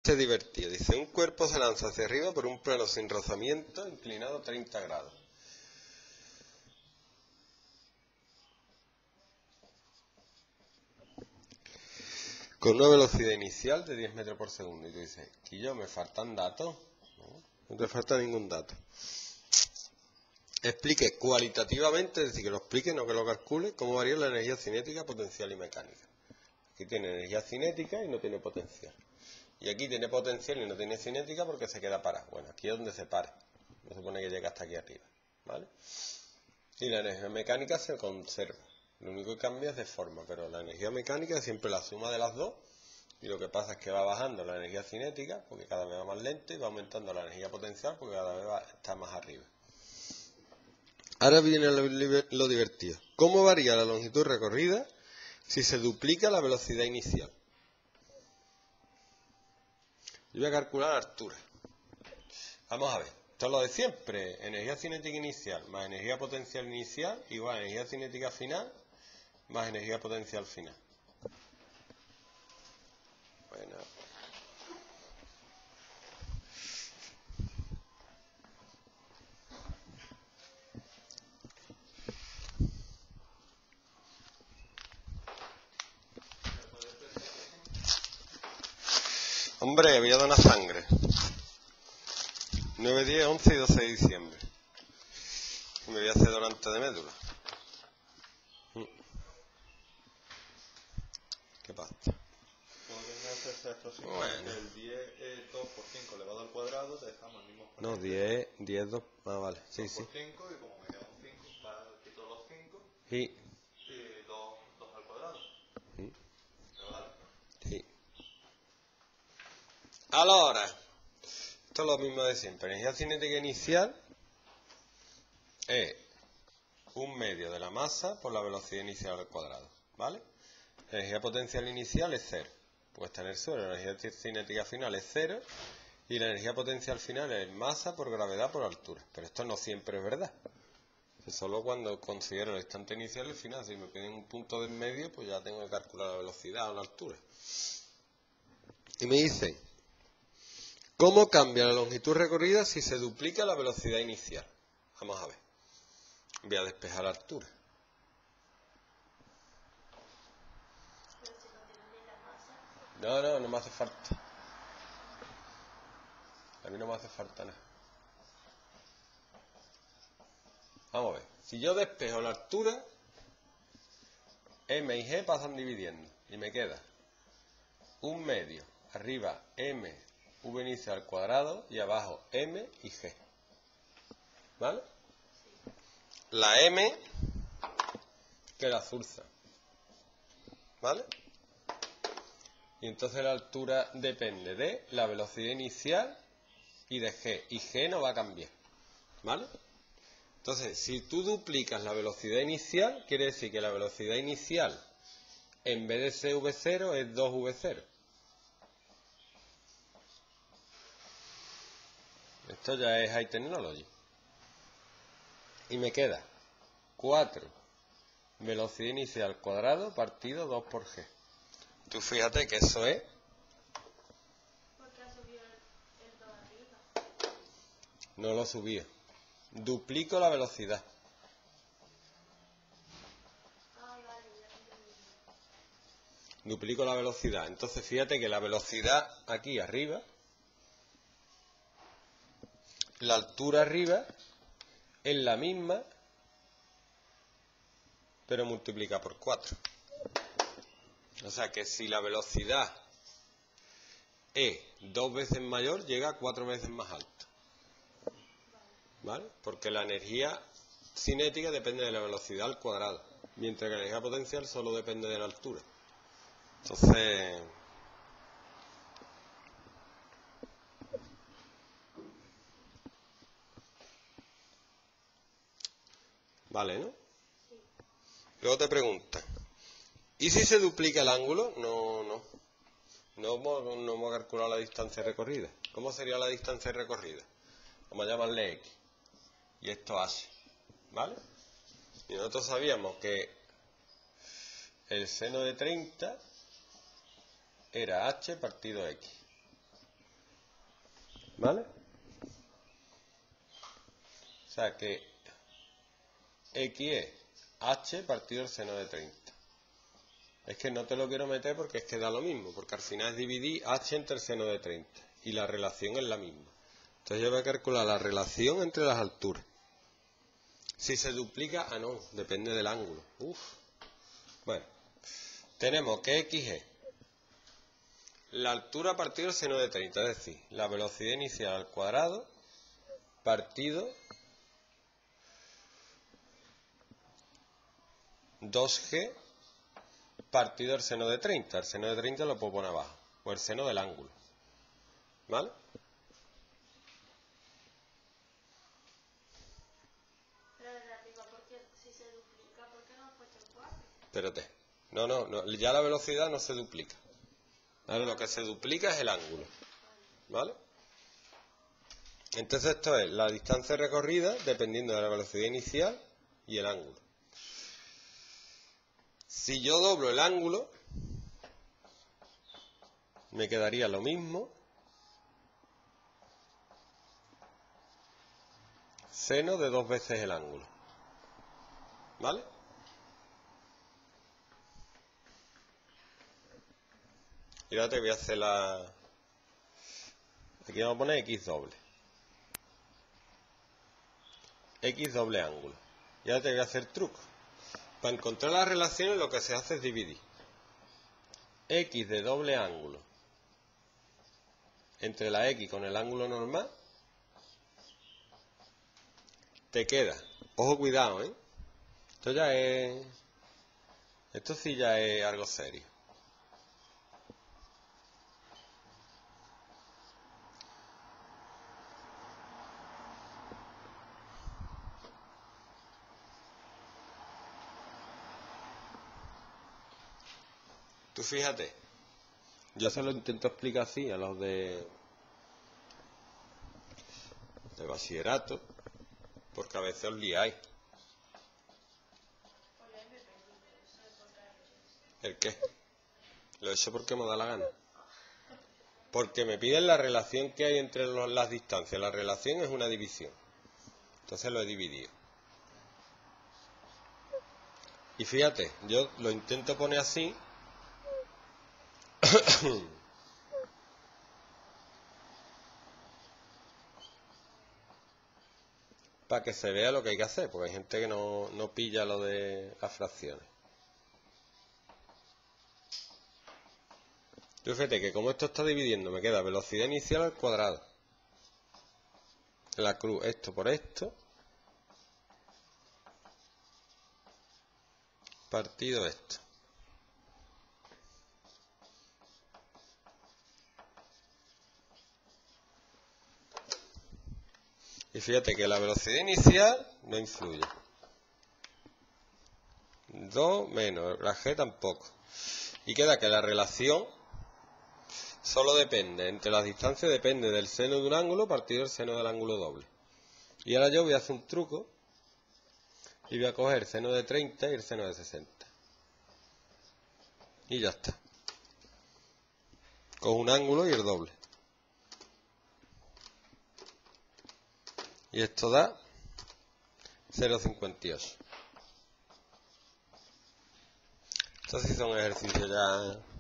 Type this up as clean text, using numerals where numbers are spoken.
Este divertido. Dice, un cuerpo se lanza hacia arriba por un plano sin rozamiento, inclinado 30 grados. Con una velocidad inicial de 10 metros por segundo. Y tú dices, Quillo, ¿me faltan datos? No te falta ningún dato. Explique cualitativamente, es decir, que lo explique, no que lo calcule, cómo varía la energía cinética, potencial y mecánica. Aquí tiene energía cinética y no tiene potencial. Y aquí tiene potencial y no tiene cinética porque se queda parado. Bueno, aquí es donde se para. No se supone que llega hasta aquí arriba. ¿Vale? Y la energía mecánica se conserva. Lo único que cambia es de forma, pero la energía mecánica es siempre la suma de las dos. Y lo que pasa es que va bajando la energía cinética porque cada vez va más lento y va aumentando la energía potencial porque cada vez está más arriba. Ahora viene lo divertido. ¿Cómo varía la longitud recorrida si se duplica la velocidad inicial? Yo voy a calcular la altura. Vamos a ver. Esto es lo de siempre. Energía cinética inicial más energía potencial inicial igual a energía cinética final más energía potencial final. Bueno. Hombre, voy a donar sangre. 9, 10, 11 y 12 de diciembre. Y me voy a hacer donante de médula. ¿Qué pasa? Podría hacerse aproximadamente Bueno. el 10 2 por 5 elevado al cuadrado, te dejamos el mismo No, exponente. 10, 2. Ah, vale. Sí, 2 sí. por 5 y como me quedan 5, quito los 5 Sí. y 2 al cuadrado. Sí. ¿Me vale? Sí. Ahora, esto es lo mismo de siempre. Energía cinética inicial es un medio de la masa por la velocidad inicial al cuadrado. ¿Vale? La energía potencial inicial es 0. Pues está en el suelo. La energía cinética final es 0. Y la energía potencial final es masa por gravedad por altura. Pero esto no siempre es verdad. Es solo cuando considero el instante inicial y el final. Si me piden un punto de en medio, pues ya tengo que calcular la velocidad o la altura. Y me dicen, ¿cómo cambia la longitud recorrida si se duplica la velocidad inicial? Vamos a ver. Voy a despejar la altura. No me hace falta. A mí no me hace falta nada. Vamos a ver. Si yo despejo la altura, M y G pasan dividiendo. Y me queda un medio. Arriba M, V inicial al cuadrado. Y abajo M y G. ¿Vale? La M, que la azulza. ¿Vale? Y entonces la altura depende de la velocidad inicial y de G. Y G no va a cambiar. ¿Vale? Entonces, si tú duplicas la velocidad inicial, quiere decir que la velocidad inicial, en vez de ser V0, es 2V0. Esto ya es High Technology. Y me queda 4 velocidad inicial al cuadrado partido 2 por G. Tú fíjate que eso es... Porque ha subido el 2 arriba. No lo subía. Duplico la velocidad. Ah, vale, ya entendí. Duplico la velocidad. Entonces fíjate que la velocidad aquí arriba, la altura arriba es la misma, pero multiplica por 4. O sea que si la velocidad es 2 veces mayor, llega a 4 veces más alto. ¿Vale? Porque la energía cinética depende de la velocidad al cuadrado, mientras que la energía potencial solo depende de la altura. Entonces... Vale, ¿no? Sí. Luego te preguntan, ¿y si se duplica el ángulo? No hemos calculado la distancia recorrida. ¿Cómo sería la distancia recorrida? Vamos a llamarle X. Y esto H. ¿Vale? Y nosotros sabíamos que el seno de 30 era H partido X. ¿Vale? O sea que X es H partido el seno de 30. Es que no te lo quiero meter porque es que da lo mismo, porque al final es dividir H entre el seno de 30 y la relación es la misma. Entonces yo voy a calcular la relación entre las alturas. Si se duplica, no, depende del ángulo. Bueno, tenemos que X es la altura partido el seno de 30, es decir, la velocidad inicial al cuadrado partido 2G partido el seno de 30. El seno de 30 lo puedo poner abajo, o el seno del ángulo. ¿Vale? Pero de arriba, porque si se duplica, ¿por qué no has puesto el 4? Espérate. No, ya la velocidad no se duplica. ¿Vale? Lo que se duplica es el ángulo. ¿Vale? Entonces esto es la distancia recorrida dependiendo de la velocidad inicial y el ángulo. Si yo doblo el ángulo, me quedaría lo mismo. Seno de 2 veces el ángulo. ¿Vale? Y ahora te voy a hacer la... Aquí vamos a poner X doble. X doble ángulo. Y ahora te voy a hacer truco. Para encontrar las relaciones lo que se hace es dividir X de doble ángulo entre la X con el ángulo normal. Te queda, ojo, cuidado, esto sí ya es algo serio. Tú fíjate, yo se lo intento explicar así a los de bachillerato, porque a veces os liáis. ¿El qué? Lo he hecho porque me da la gana. Porque me piden la relación que hay entre las distancias. La relación es una división. Entonces lo he dividido. Y fíjate, yo lo intento poner así. Para que se vea lo que hay que hacer, porque hay gente que no pilla lo de las fracciones. Tú fíjate que como esto está dividiendo, me queda velocidad inicial al cuadrado. La cruz, esto por esto. Partido esto. Y fíjate que la velocidad inicial no influye. 2 menos, la G tampoco. Y queda que la relación solo depende, entre las distancias depende del seno de un ángulo partido del seno del ángulo doble. Y ahora yo voy a hacer un truco y voy a coger el seno de 30 y el seno de 60. Y ya está. Con un ángulo y el doble. Y esto da 0,58. Estos sí son ejercicios ya